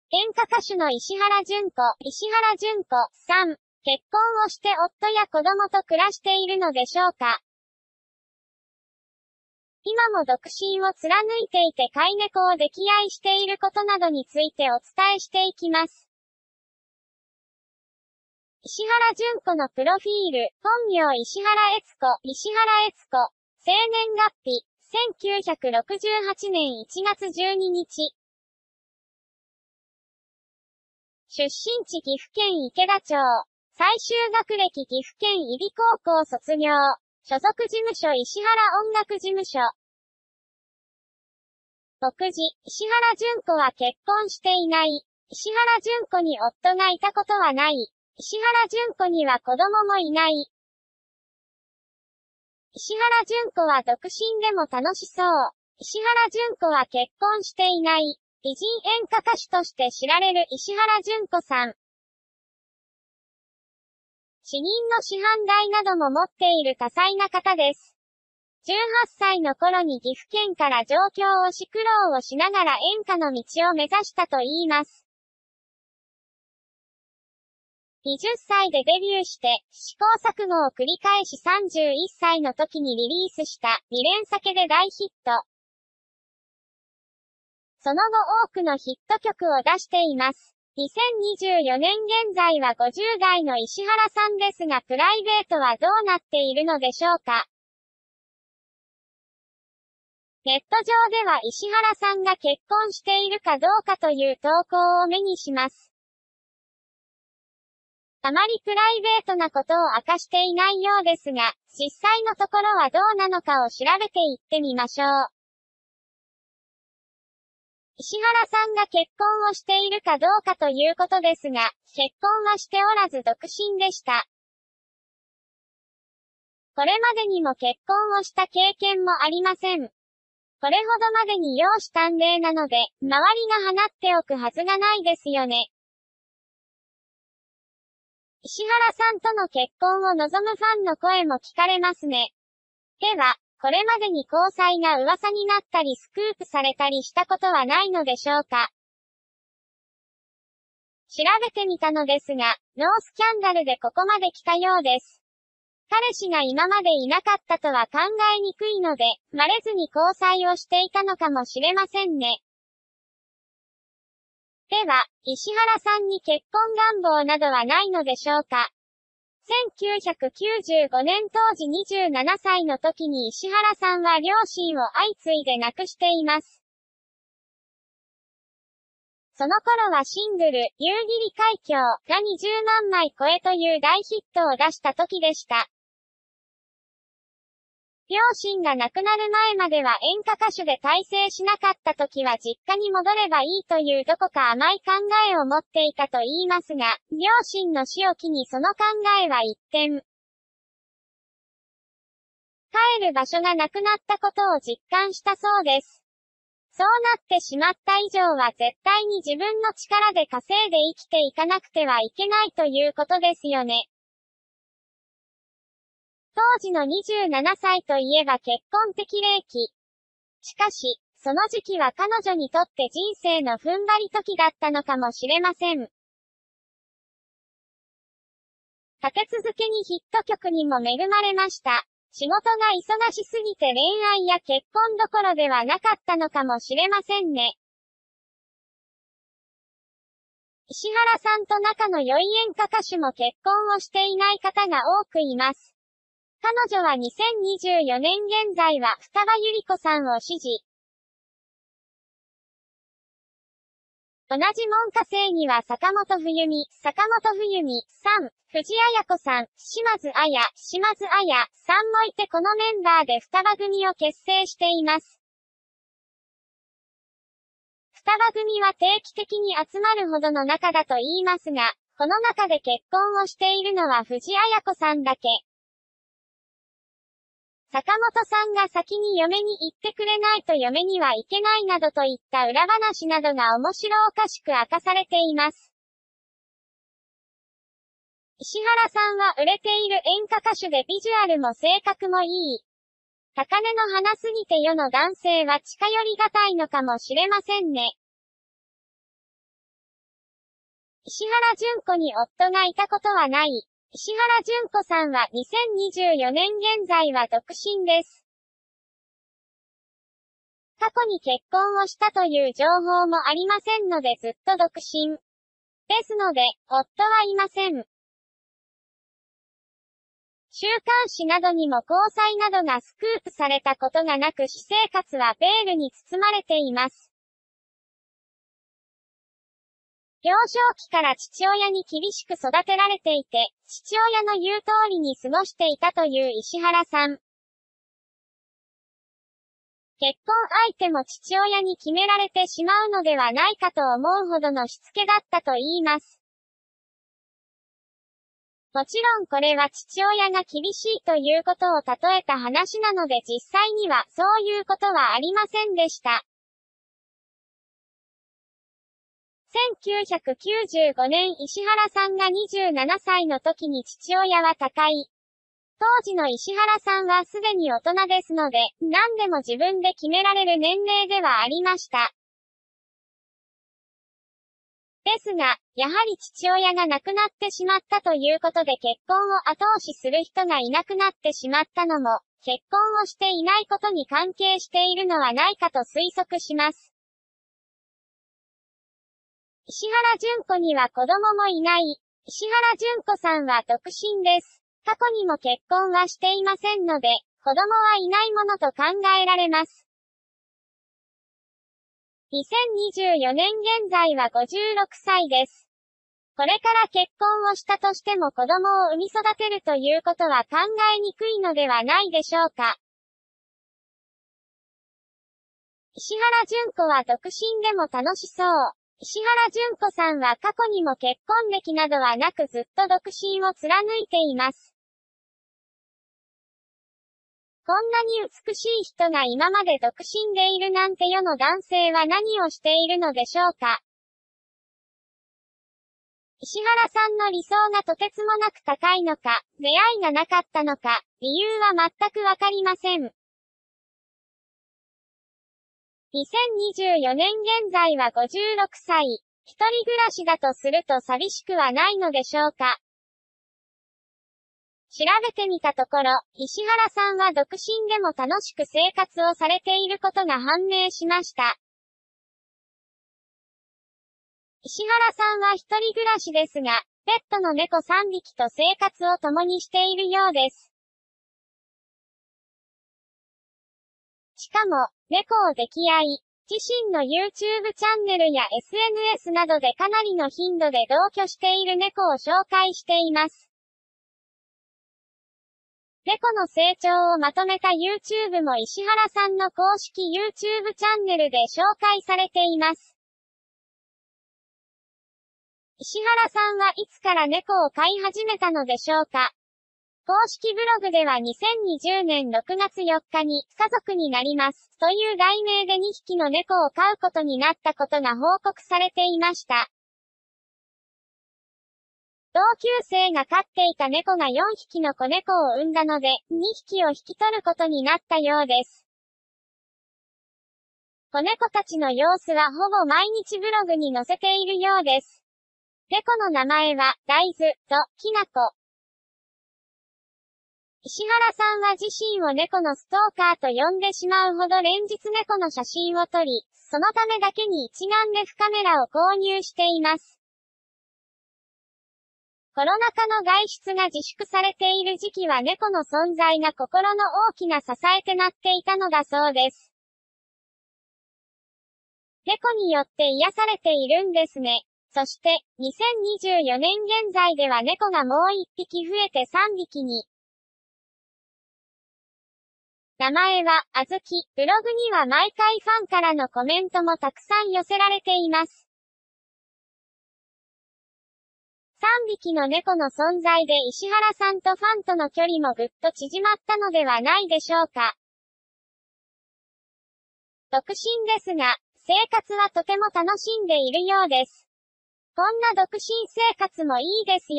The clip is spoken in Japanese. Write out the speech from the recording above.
演歌歌手の石原詢子さん。結婚をして夫や子供と暮らしているのでしょうか。今も独身を貫いていて飼い猫を溺愛していることなどについてお伝えしていきます。石原詢子のプロフィール、本名石原悦子、生年月日、1968年1月12日。出身地岐阜県池田町。最終学歴岐阜県揖斐高校卒業。所属事務所石原音楽事務所。目次、石原詢子は結婚していない。石原詢子に夫がいたことはない。石原詢子には子供もいない。石原詢子は独身でも楽しそう。石原詢子は結婚していない。美人演歌歌手として知られる石原詢子さん。詩吟の師範代なども持っている多彩な方です。18歳の頃に岐阜県から上京をし苦労をしながら演歌の道を目指したといいます。20歳でデビューして、試行錯誤を繰り返し31歳の時にリリースした二連酒で大ヒット。その後多くのヒット曲を出しています。2024年現在は50代の石原さんですがプライベートはどうなっているのでしょうか。ネット上では石原さんが結婚しているかどうかという投稿を目にします。あまりプライベートなことを明かしていないようですが、実際のところはどうなのかを調べていってみましょう。石原さんが結婚をしているかどうかということですが、結婚はしておらず独身でした。これまでにも結婚をした経験もありません。これほどまでに容姿端麗なので、周りが放っておくはずがないですよね。石原さんとの結婚を望むファンの声も聞かれますね。では、これまでに交際が噂になったりスクープされたりしたことはないのでしょうか。調べてみたのですが、ノースキャンダルでここまで来たようです。彼氏が今までいなかったとは考えにくいので、バレずに交際をしていたのかもしれませんね。では、石原さんに結婚願望などはないのでしょうか。1995年当時27歳の時に石原さんは両親を相次いで亡くしています。その頃はシングル、夕霧海峡が20万枚超えという大ヒットを出した時でした。両親が亡くなる前までは演歌歌手で大成しなかった時は実家に戻ればいいというどこか甘い考えを持っていたと言いますが、両親の死を機にその考えは一転。帰る場所がなくなったことを実感したそうです。そうなってしまった以上は絶対に自分の力で稼いで生きていかなくてはいけないということですよね。当時の27歳といえば結婚適齢期。しかし、その時期は彼女にとって人生の踏ん張り時だったのかもしれません。立て続けにヒット曲にも恵まれました。仕事が忙しすぎて恋愛や結婚どころではなかったのかもしれませんね。石原さんと仲の良い演歌歌手も結婚をしていない方が多くいます。彼女は2024年現在は二葉百合子さんを支持。同じ門下生には坂本冬美さん、藤あや子さん、島津亜矢さんもいてこのメンバーで双葉組を結成しています。双葉組は定期的に集まるほどの仲だと言いますが、この中で結婚をしているのは藤あや子さんだけ。坂本さんが先に嫁に行ってくれないと嫁には行けないなどといった裏話などが面白おかしく明かされています。石原さんは売れている演歌歌手でビジュアルも性格もいい。高嶺の花すぎて世の男性は近寄りがたいのかもしれませんね。 石原詢子に夫がいたことはない。石原詢子さんは2024年現在は独身です。過去に結婚をしたという情報もありませんのでずっと独身。ですので、夫はいません。週刊誌などにも交際などがスクープされたことがなく私生活はベールに包まれています。幼少期から父親に厳しく育てられていて、父親の言う通りに過ごしていたという石原さん。結婚相手も父親に決められてしまうのではないかと思うほどのしつけだったと言います。もちろんこれは父親が厳しいということを例えた話なので実際にはそういうことはありませんでした。1995年石原さんが27歳の時に父親は他界。当時の石原さんはすでに大人ですので、何でも自分で決められる年齢ではありました。ですが、やはり父親が亡くなってしまったということで結婚を後押しする人がいなくなってしまったのも、結婚をしていないことに関係しているのはないかと推測します。石原詢子には子供もいない。石原詢子さんは独身です。過去にも結婚はしていませんので、子供はいないものと考えられます。2024年現在は56歳です。これから結婚をしたとしても子供を産み育てるということは考えにくいのではないでしょうか。石原詢子は独身でも楽しそう。石原詢子さんは過去にも結婚歴などはなくずっと独身を貫いています。こんなに美しい人が今まで独身でいるなんて世の男性は何をしているのでしょうか。石原さんの理想がとてつもなく高いのか、出会いがなかったのか、理由は全くわかりません。2024年現在は56歳。一人暮らしだとすると寂しくはないのでしょうか。調べてみたところ、石原さんは独身でも楽しく生活をされていることが判明しました。石原さんは一人暮らしですが、ペットの猫3匹と生活を共にしているようです。しかも、猫を溺愛。自身の YouTube チャンネルや SNS などでかなりの頻度で同居している猫を紹介しています。猫の成長をまとめた YouTube も石原さんの公式 YouTube チャンネルで紹介されています。石原さんはいつから猫を飼い始めたのでしょうか。公式ブログでは2020年6月4日に家族になりますという題名で2匹の猫を飼うことになったことが報告されていました。同級生が飼っていた猫が4匹の子猫を産んだので、2匹を引き取ることになったようです。子猫たちの様子はほぼ毎日ブログに載せているようです。猫の名前は、大豆ときなこ。石原さんは自身を猫のストーカーと呼んでしまうほど連日猫の写真を撮り、そのためだけに一眼レフカメラを購入しています。コロナ禍の外出が自粛されている時期は猫の存在が心の大きな支えとなっていたのだそうです。猫によって癒されているんですね。そして、2024年現在では猫がもう1匹増えて3匹に。名前は、あずき。ブログには毎回ファンからのコメントもたくさん寄せられています。3匹の猫の存在で石原さんとファンとの距離もぐっと縮まったのではないでしょうか。独身ですが、生活はとても楽しんでいるようです。こんな独身生活もいいですよ。